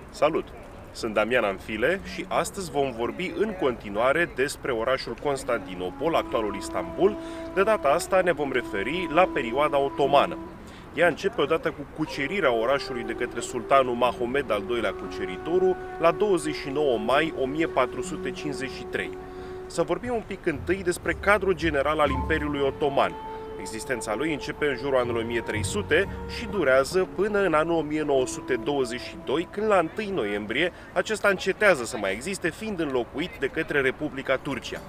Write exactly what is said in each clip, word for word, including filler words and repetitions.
Salut! Sunt Damian Amfile și astăzi vom vorbi în continuare despre orașul Constantinopol, actualul Istanbul. De data asta ne vom referi la perioada otomană. Ea începe odată cu cucerirea orașului de către sultanul Mahomed al doilea Cuceritorul la douăzeci și nouă mai o mie patru sute cincizeci și trei. Să vorbim un pic întâi despre cadrul general al Imperiului Otoman. Existența lui începe în jurul anului o mie trei sute și durează până în anul o mie nouă sute douăzeci și doi, când la întâi noiembrie acesta încetează să mai existe, fiind înlocuit de către Republica Turcia.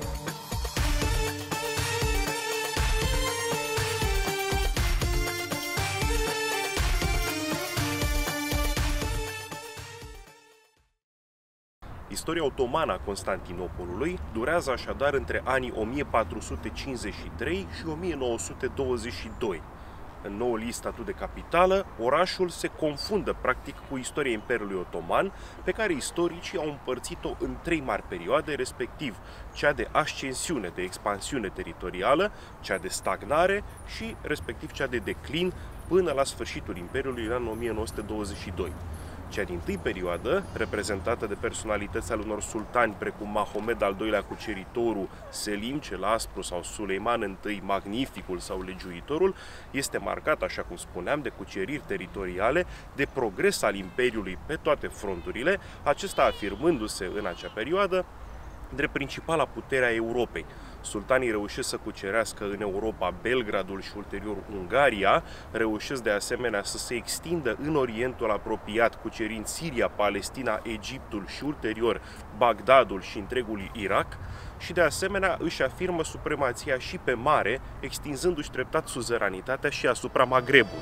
Istoria otomană a Constantinopolului durează așadar între anii o mie patru sute cincizeci și trei și o mie nouă sute douăzeci și doi. În noul ei statut de capitală, orașul se confundă practic cu istoria Imperiului Otoman, pe care istoricii au împărțit-o în trei mari perioade, respectiv cea de ascensiune, de expansiune teritorială, cea de stagnare și respectiv cea de declin până la sfârșitul Imperiului în anul o mie nouă sute douăzeci și doi. Cea dintâi perioadă, reprezentată de personalități ale unor sultani precum Mahomed al doilea Cuceritorul, Selim cel Aspru sau Suleiman I Magnificul sau Legiuitorul, este marcată, așa cum spuneam, de cuceriri teritoriale, de progres al Imperiului pe toate fronturile, acesta afirmându-se în acea perioadă drept principala putere a Europei. Sultanii reușesc să cucerească în Europa Belgradul și ulterior Ungaria, reușesc de asemenea să se extindă în Orientul apropiat, cucerind Siria, Palestina, Egiptul și ulterior Bagdadul și întregul Irak, și de asemenea își afirmă supremația și pe mare, extinzându-și treptat suzeranitatea și asupra Magrebului.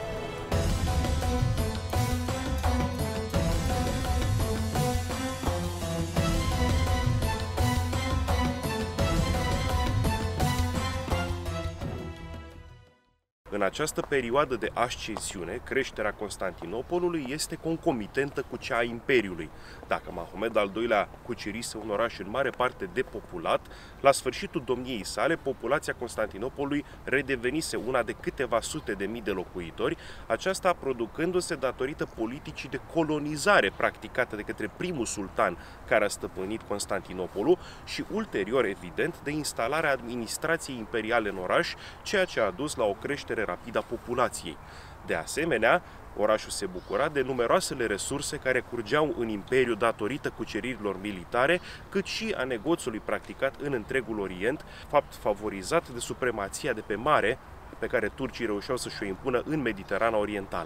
În această perioadă de ascensiune, creșterea Constantinopolului este concomitentă cu cea a Imperiului. Dacă Mahomed al doilea cucerise un oraș în mare parte depopulat, la sfârșitul domniei sale, populația Constantinopolului redevenise una de câteva sute de mii de locuitori, aceasta producându-se datorită politicii de colonizare practicată de către primul sultan care a stăpânit Constantinopolul și ulterior, evident, de instalarea administrației imperiale în oraș, ceea ce a dus la o creștere rapidă a populației. De asemenea, orașul se bucura de numeroasele resurse care curgeau în imperiu datorită cuceririlor militare, cât și a negoțului practicat în întregul Orient, fapt favorizat de supremația de pe mare pe care turcii reușeau să-și o impună în Mediterana Orientală.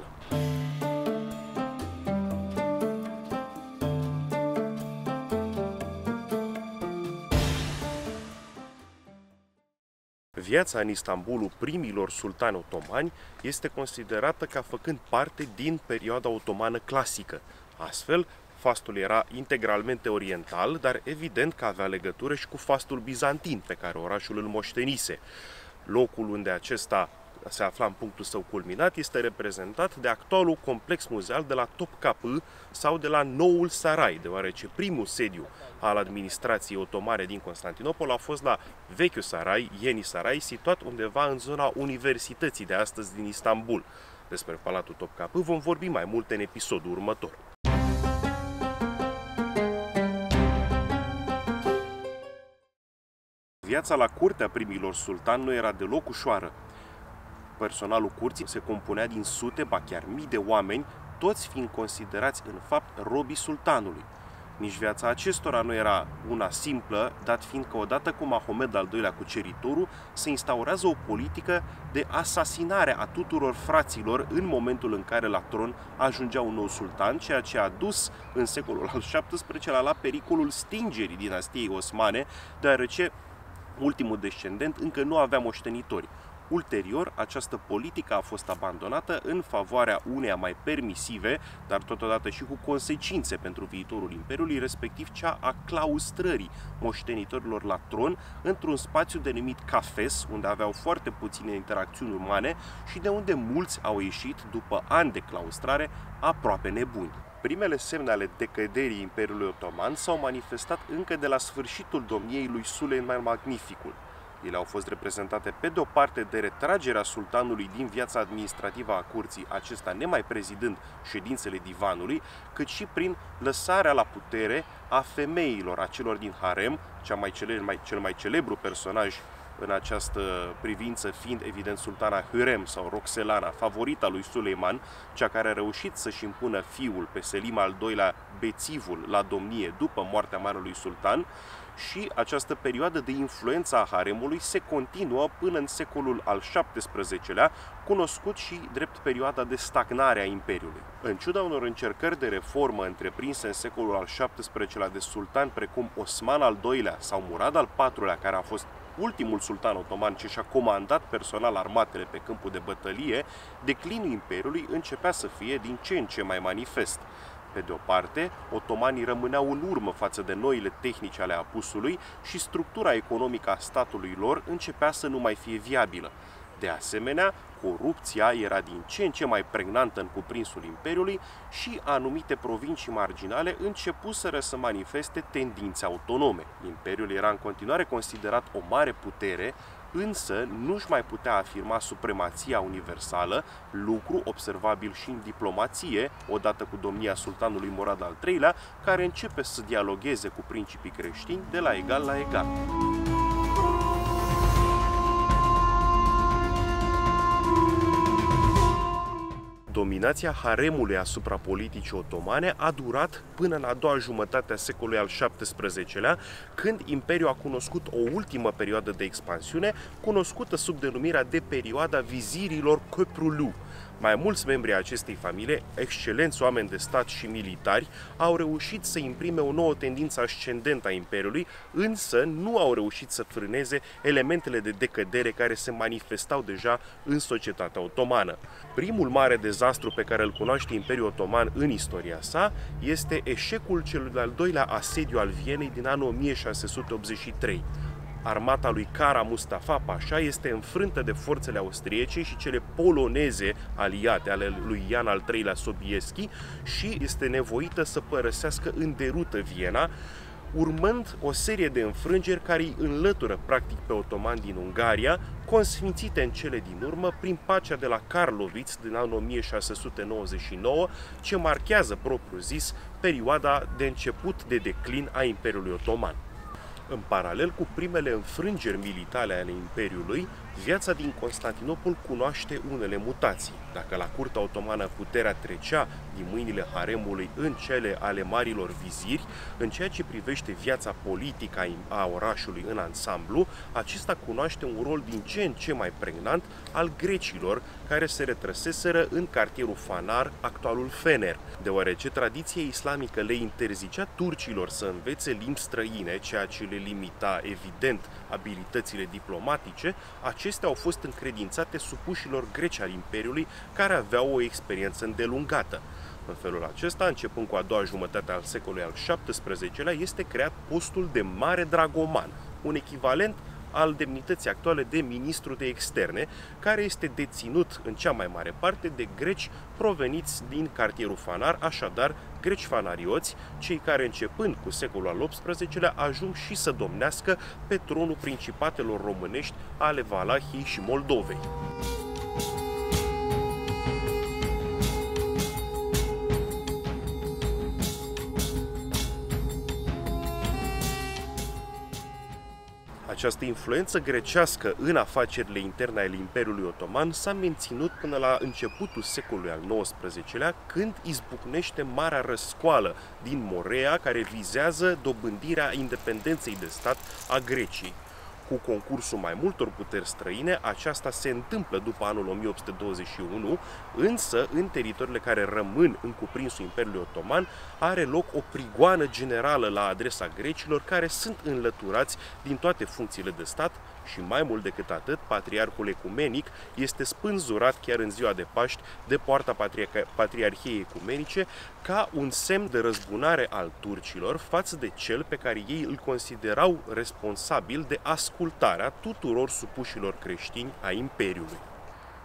Viața în Istanbulul primilor sultani otomani este considerată ca făcând parte din perioada otomană clasică. Astfel, fastul era integralmente oriental, dar evident că avea legătură și cu fastul bizantin, pe care orașul îl moștenise. Locul unde acesta se afla în punctul său culminat este reprezentat de actualul complex muzeal de la Topkapı sau de la Noul Saray, deoarece primul sediu al administrației otomane din Constantinopol a fost la vechiul Saray, Yeni Saray, situat undeva în zona universității de astăzi din Istanbul. Despre Palatul Topkapı vom vorbi mai mult în episodul următor. Viața la curtea primilor sultani nu era deloc ușoară. Personalul curții se compunea din sute, ba chiar mii de oameni, toți fiind considerați în fapt robii sultanului. Nici viața acestora nu era una simplă, dat fiind că odată cu Mahomed al doilea Cuceritorul se instaurează o politică de asasinare a tuturor fraților în momentul în care la tron ajungea un nou sultan, ceea ce a dus în secolul al șaptesprezecelea la pericolul stingerii dinastiei osmane, deoarece ultimul descendent încă nu avea moștenitori. Ulterior, această politică a fost abandonată în favoarea uneia mai permisive, dar totodată și cu consecințe pentru viitorul Imperiului, respectiv cea a claustrării moștenitorilor la tron într-un spațiu denumit Cafes, unde aveau foarte puține interacțiuni umane și de unde mulți au ieșit, după ani de claustrare, aproape nebuni. Primele semne ale decăderii Imperiului Otoman s-au manifestat încă de la sfârșitul domniei lui Suleiman Magnificul. Ele au fost reprezentate pe de o parte de retragerea sultanului din viața administrativă a curții, acesta nemai prezidând ședințele divanului, cât și prin lăsarea la putere a femeilor, a celor din harem, cea mai cele, mai, cel mai celebru personaj în această privință fiind evident sultana Hürrem sau Roxelana, favorita lui Suleiman, cea care a reușit să-și impună fiul pe Selim al doilea, bețivul, la domnie după moartea marelui sultan, și această perioadă de influență a haremului se continuă până în secolul al șaptesprezecelea, cunoscut și drept perioada de stagnare a Imperiului. În ciuda unor încercări de reformă întreprinse în secolul al șaptesprezecelea de sultani precum Osman al doilea sau Murad al patrulea, care a fost ultimul sultan otoman ce și-a comandat personal armatele pe câmpul de bătălie, declinul Imperiului începea să fie din ce în ce mai manifest. Pe de o parte, otomanii rămâneau în urmă față de noile tehnici ale apusului și structura economică a statului lor începea să nu mai fie viabilă. De asemenea, corupția era din ce în ce mai pregnantă în cuprinsul Imperiului și anumite provincii marginale începuseră să manifeste tendințe autonome. Imperiul era în continuare considerat o mare putere, însă nu-și mai putea afirma supremația universală, lucru observabil și în diplomație, odată cu domnia sultanului Murad al treilea, care începe să dialogueze cu principii creștini de la egal la egal. Dominația haremului asupra politicii otomane a durat până în a doua jumătate a secolului al șaptesprezecelea, când Imperiul a cunoscut o ultimă perioadă de expansiune, cunoscută sub denumirea de perioada vizirilor Köprülü. Mai mulți membri ai acestei familii, excelenți oameni de stat și militari, au reușit să imprime o nouă tendință ascendentă a Imperiului, însă nu au reușit să frâneze elementele de decădere care se manifestau deja în societatea otomană. Primul mare dezastru pe care îl cunoaște Imperiul Otoman în istoria sa este eșecul celui de-al doilea asediu al Vienei din anul o mie șase sute optzeci și trei. Armata lui Kara Mustafa Pasha este înfrântă de forțele austriece și cele poloneze aliate ale lui Jan al treilea Sobieski și este nevoită să părăsească în derută Viena, urmând o serie de înfrângeri care îi înlătură practic pe otomani din Ungaria, consfințite în cele din urmă prin pacea de la Karlowitz din anul o mie șase sute nouăzeci și nouă, ce marchează propriu zis perioada de început de declin a Imperiului Otoman. În paralel cu primele înfrângeri militare ale Imperiului, viața din Constantinopol cunoaște unele mutații. Dacă la curtea otomană puterea trecea din mâinile haremului în cele ale marilor viziri, în ceea ce privește viața politică a orașului în ansamblu, acesta cunoaște un rol din ce în ce mai pregnant al grecilor, care se retrăseseră în cartierul Fanar, actualul Fener, deoarece tradiția islamică le interzicea turcilor să învețe limbi străine, ceea ce le limita evident abilitățile diplomatice. Acestea au fost încredințate supușilor greci al Imperiului, care aveau o experiență îndelungată. În felul acesta, începând cu a doua jumătate al secolului al șaptesprezecelea, este creat postul de mare dragoman, un echivalent al demnității actuale de ministru de externe, care este deținut în cea mai mare parte de greci proveniți din cartierul Fanar, așadar greci fanarioți, cei care începând cu secolul al optsprezecelea ajung și să domnească pe tronul principatelor românești ale Valahiei și Moldovei. Această influență grecească în afacerile interne ale Imperiului Otoman s-a menținut până la începutul secolului al nouăsprezecelea, când izbucnește Marea Răscoală din Morea, care vizează dobândirea independenței de stat a Greciei. Cu concursul mai multor puteri străine, aceasta se întâmplă după anul o mie opt sute douăzeci și unu, însă în teritoriile care rămân în cuprinsul Imperiului Otoman are loc o prigoană generală la adresa grecilor, care sunt înlăturați din toate funcțiile de stat și, mai mult decât atât, Patriarhul Ecumenic este spânzurat chiar în ziua de Paști de poarta Patriarhiei Ecumenice ca un semn de răzbunare al turcilor față de cel pe care ei îl considerau responsabil de ascultarea tuturor supușilor creștini a Imperiului.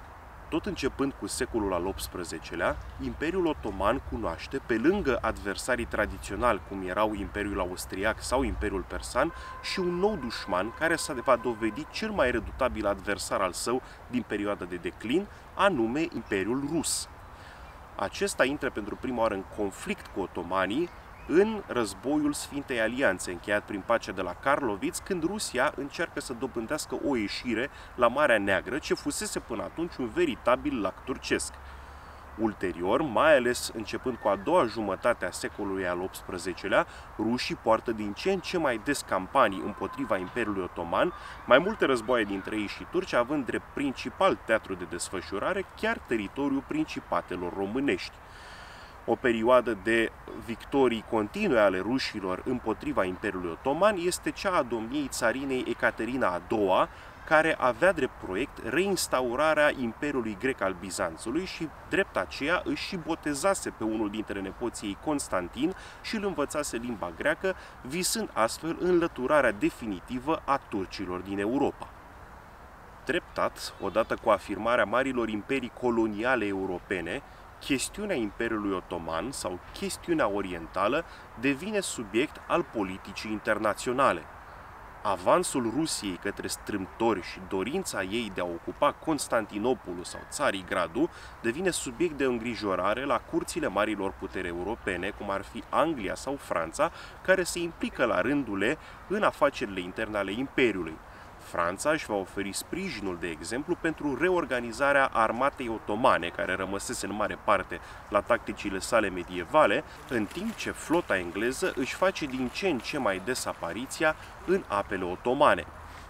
Tot începând cu secolul al optsprezecelea, Imperiul Otoman cunoaște, pe lângă adversarii tradiționali, cum erau Imperiul Austriac sau Imperiul Persan, și un nou dușman care se va dovedi cel mai redutabil adversar al său din perioada de declin, anume Imperiul Rus. Acesta intră pentru prima oară în conflict cu otomanii în războiul Sfintei Alianțe, încheiat prin pacea de la Karlovitz, când Rusia încearcă să dobândească o ieșire la Marea Neagră, ce fusese până atunci un veritabil lac turcesc. Ulterior, mai ales începând cu a doua jumătate a secolului al optsprezecelea, rușii poartă din ce în ce mai des campanii împotriva Imperiului Otoman, mai multe războaie dintre ei și turci, având drept principal teatru de desfășurare chiar teritoriul principatelor românești. O perioadă de victorii continue ale rușilor împotriva Imperiului Otoman este cea a domniei țarinei Ecaterina a doua, care avea drept proiect reinstaurarea Imperiului Grec al Bizanțului și drept aceea își și botezase pe unul dintre nepoții ei, Constantin, și îl învățase limba greacă, visând astfel înlăturarea definitivă a turcilor din Europa. Treptat, odată cu afirmarea marilor imperii coloniale europene, chestiunea Imperiului Otoman sau chestiunea orientală devine subiect al politicii internaționale. Avansul Rusiei către strâmtori și dorința ei de a ocupa Constantinopolul sau Țarigradu devine subiect de îngrijorare la curțile marilor puteri europene, cum ar fi Anglia sau Franța, care se implică la rândul în afacerile interne ale Imperiului. Franța își va oferi sprijinul, de exemplu, pentru reorganizarea armatei otomane, care rămăsese în mare parte la tacticile sale medievale, în timp ce flota engleză își face din ce în ce mai des apariția în apele otomane.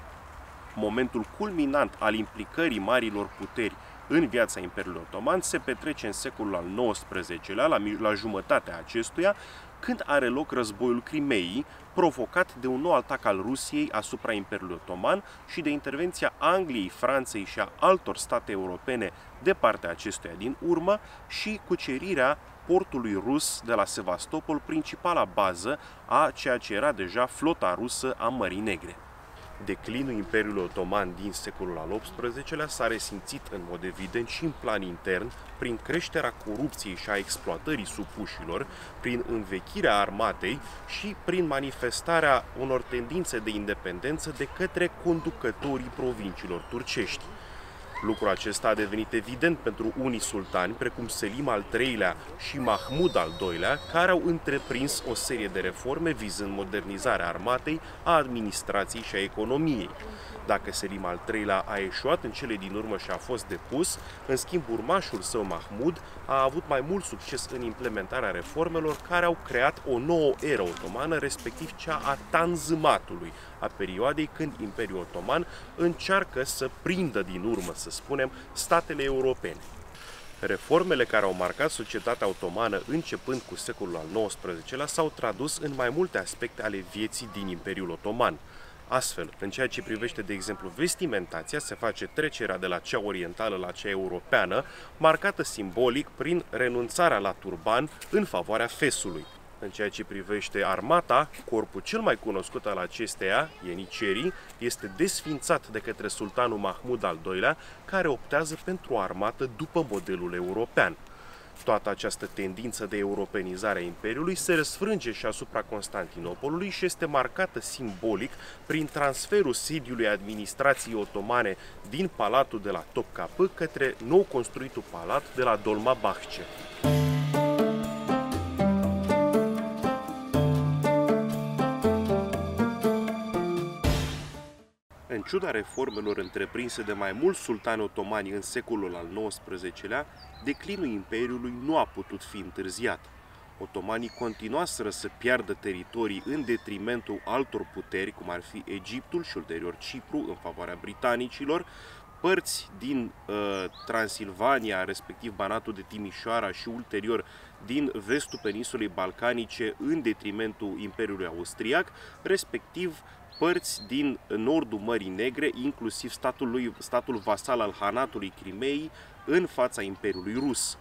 Momentul culminant al implicării marilor puteri în viața Imperiului Otoman se petrece în secolul al nouăsprezecelea, la, la jumătatea acestuia, când are loc războiul Crimeii, provocat de un nou atac al Rusiei asupra Imperiului Otoman și de intervenția Angliei, Franței și a altor state europene de partea acestuia din urmă și cucerirea portului rus de la Sevastopol, principala bază a ceea ce era deja flota rusă a Mării Negre. Declinul Imperiului Otoman din secolul al optsprezecelea s-a resimțit în mod evident și în plan intern, prin creșterea corupției și a exploatării supușilor, prin învechirea armatei și prin manifestarea unor tendințe de independență de către conducătorii provinciilor turcești. Lucrul acesta a devenit evident pentru unii sultani, precum Selim al treilea și Mahmud al doilea, care au întreprins o serie de reforme vizând modernizarea armatei, a administrației și a economiei. Dacă Selim al treilea a eșuat în cele din urmă și a fost depus, în schimb urmașul său Mahmud a avut mai mult succes în implementarea reformelor care au creat o nouă eră otomană, respectiv cea a tanzimatului, a perioadei când Imperiul Otoman încearcă să prindă din urmă, să spunem, statele europene. Reformele care au marcat societatea otomană începând cu secolul al nouăsprezecelea s-au tradus în mai multe aspecte ale vieții din Imperiul Otoman. Astfel, în ceea ce privește, de exemplu, vestimentația, se face trecerea de la cea orientală la cea europeană, marcată simbolic prin renunțarea la turban în favoarea fesului. În ceea ce privește armata, corpul cel mai cunoscut al acesteia, ienicerii, este desfințat de către sultanul Mahmud al doilea, care optează pentru o armată după modelul european. Toată această tendință de europenizare a Imperiului se răsfrânge și asupra Constantinopolului și este marcată simbolic prin transferul sediului administrației otomane din palatul de la Topkapı către nou construitul palat de la Dolmabahce. În ciuda reformelor întreprinse de mai mulți sultani otomani în secolul al nouăsprezecelea, declinul Imperiului nu a putut fi întârziat. Otomanii continuaseră să piardă teritorii în detrimentul altor puteri, cum ar fi Egiptul și ulterior Cipru, în favoarea britanicilor, părți din uh, Transilvania, respectiv Banatul de Timișoara și ulterior din vestul peninsulei balcanice în detrimentul Imperiului Austriac, respectiv părți din nordul Mării Negre, inclusiv statul, lui, statul vasal al Hanatului Crimeei, în fața Imperiului Rus.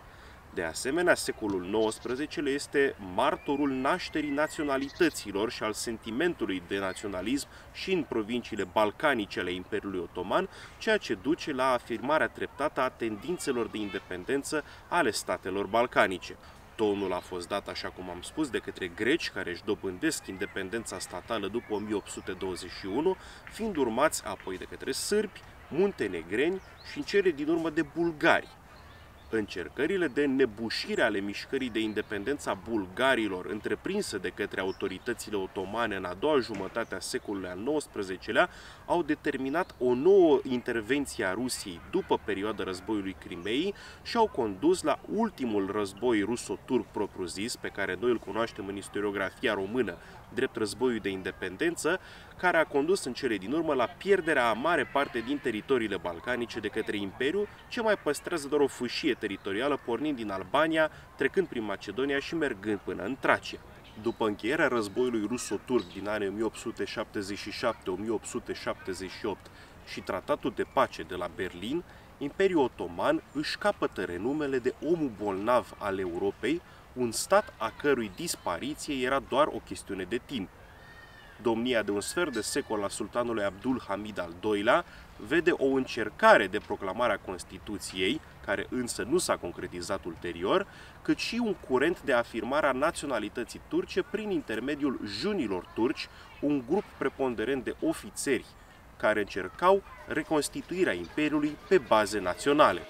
De asemenea, secolul nouăsprezece este martorul nașterii naționalităților și al sentimentului de naționalism și în provinciile balcanice ale Imperiului Otoman, ceea ce duce la afirmarea treptată a tendințelor de independență ale statelor balcanice. Tonul a fost dat, așa cum am spus, de către greci, care își dobândesc independența statală după o mie opt sute douăzeci și unu, fiind urmați apoi de către sârbi, muntenegreni și în cele din urmă de bulgari. Încercările de înnebușire ale mișcării de independență a bulgarilor, întreprinse de către autoritățile otomane în a doua jumătate a secolului al nouăsprezecelea, au determinat o nouă intervenție a Rusiei după perioada războiului Crimeei și au condus la ultimul război ruso-turc propriu-zis, pe care noi îl cunoaștem în istoriografia română drept războiul de independență, care a condus în cele din urmă la pierderea a mare parte din teritoriile balcanice de către Imperiu, ce mai păstrează doar o fâșie teritorială pornind din Albania, trecând prin Macedonia și mergând până în Tracia. După încheierea războiului ruso-turc din anii o mie opt sute șaptezeci și șapte - o mie opt sute șaptezeci și opt și tratatul de pace de la Berlin, Imperiul Otoman își capătă renumele de omul bolnav al Europei, un stat a cărui dispariție era doar o chestiune de timp. Domnia de un sfert de secol a sultanului Abdul Hamid al doilea vede o încercare de proclamare a Constituției, care însă nu s-a concretizat ulterior, cât și un curent de afirmare a naționalității turce prin intermediul junilor turci, un grup preponderent de ofițeri care încercau reconstituirea Imperiului pe baze naționale.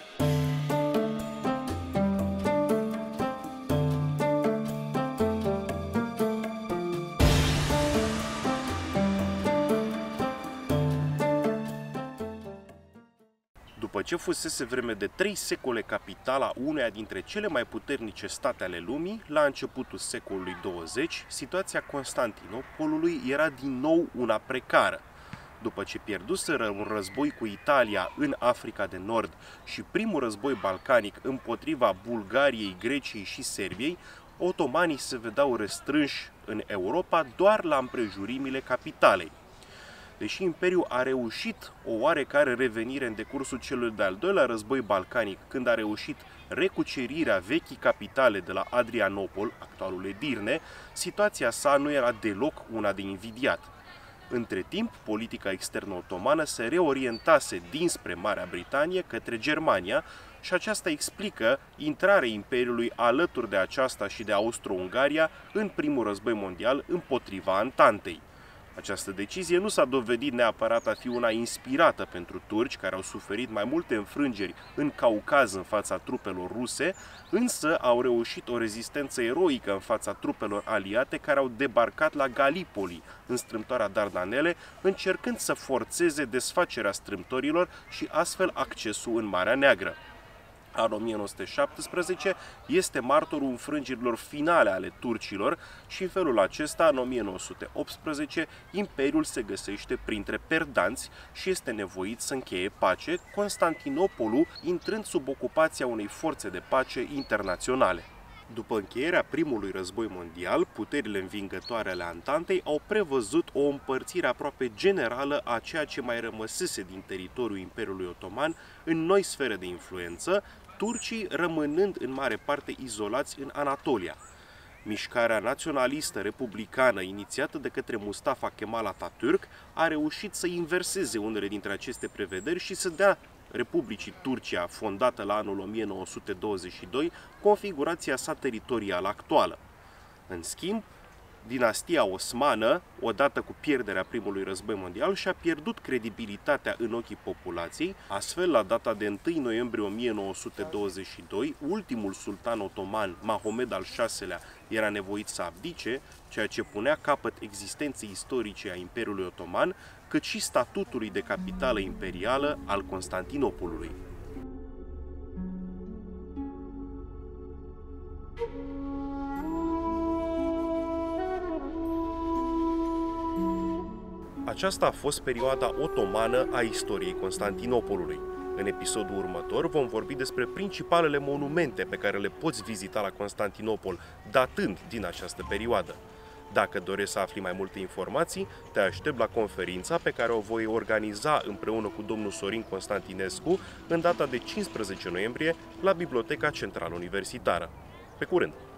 După ce fusese vreme de trei secole capitala uneia dintre cele mai puternice state ale lumii, la începutul secolului douăzeci, situația Constantinopolului era din nou una precară. După ce pierduseră un război cu Italia în Africa de Nord și primul război balcanic împotriva Bulgariei, Greciei și Serbiei, otomanii se vedeau restrânși în Europa doar la împrejurimile capitalei. Deși Imperiul a reușit o oarecare revenire în decursul celui de-al doilea război balcanic, când a reușit recucerirea vechii capitale de la Adrianopol, actualul Edirne, situația sa nu era deloc una de invidiat. Între timp, politica externă otomană se reorientase dinspre Marea Britanie către Germania și aceasta explică intrarea Imperiului alături de aceasta și de Austro-Ungaria în primul război mondial împotriva Antantei. Această decizie nu s-a dovedit neapărat a fi una inspirată pentru turci, care au suferit mai multe înfrângeri în Caucaz în fața trupelor ruse, însă au reușit o rezistență eroică în fața trupelor aliate care au debarcat la Gallipoli, în strâmtoarea Dardanele, încercând să forțeze desfacerea strâmtorilor și astfel accesul în Marea Neagră. Anul o mie nouă sute șaptesprezece este martorul înfrângerilor finale ale turcilor și în felul acesta, în o mie nouă sute optsprezece, Imperiul se găsește printre perdanți și este nevoit să încheie pace, Constantinopolul intrând sub ocupația unei forțe de pace internaționale. După încheierea primului război mondial, puterile învingătoare ale Antantei au prevăzut o împărțire aproape generală a ceea ce mai rămăsese din teritoriul Imperiului Otoman în noi sfere de influență, turcii rămânând în mare parte izolați în Anatolia. Mișcarea naționalistă republicană inițiată de către Mustafa Kemal Atatürk a reușit să inverseze unele dintre aceste prevederi și să dea Republicii Turcia, fondată la anul o mie nouă sute douăzeci și doi, configurația sa teritorială actuală. În schimb, dinastia osmană, odată cu pierderea primului război mondial, și-a pierdut credibilitatea în ochii populației, astfel, la data de întâi noiembrie o mie nouă sute douăzeci și doi, ultimul sultan otoman, Mahomed al șaselea, era nevoit să abdice, ceea ce punea capăt existenței istorice a Imperiului Otoman, cât și statutului de capitală imperială al Constantinopolului. Aceasta a fost perioada otomană a istoriei Constantinopolului. În episodul următor vom vorbi despre principalele monumente pe care le poți vizita la Constantinopol, datând din această perioadă. Dacă dorești să afli mai multe informații, te aștept la conferința pe care o voi organiza împreună cu domnul Sorin Constantinescu în data de cincisprezece noiembrie la Biblioteca Centrală Universitară. Pe curând!